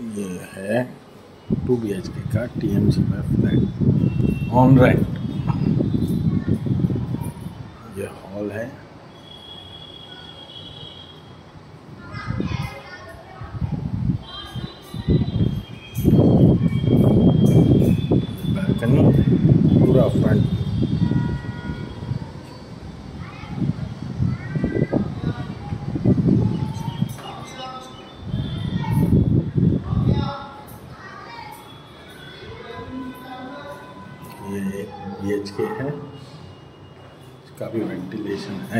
ये है 2 BHK का TMC में फ्लैट ऑन रेंट। ये हॉल है, बैल्कनी, पूरा फ्रंट। ये 1 BHK है, इसका भी वेंटिलेशन है।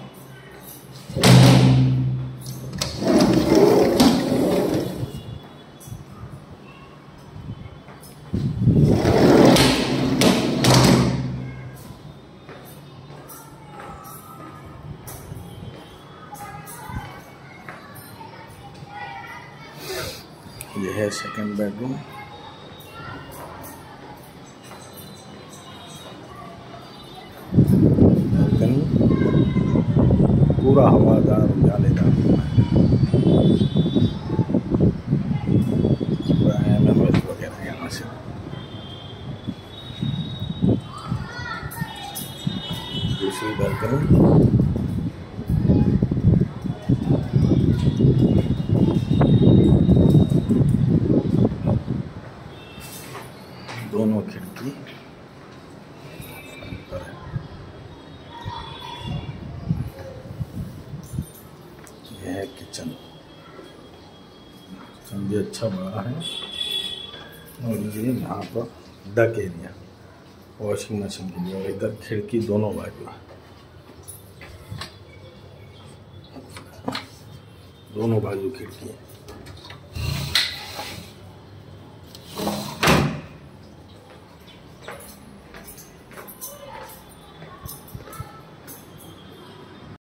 ये है सेकंड बेडरूम। बैल्कनी, पूरा हवादार उजालेदार पूरा MMS वगैरह यहाँ से। दूसरी बैल्कनी, दोनों खिड़की पर है। यह है किचन भी अच्छा बड़ा है, और ये यहाँ पर डक एरिया वॉशिंग मशीन के लिए, और इधर खिड़की दोनों बाजू है, दोनों बाजू खिड़की है।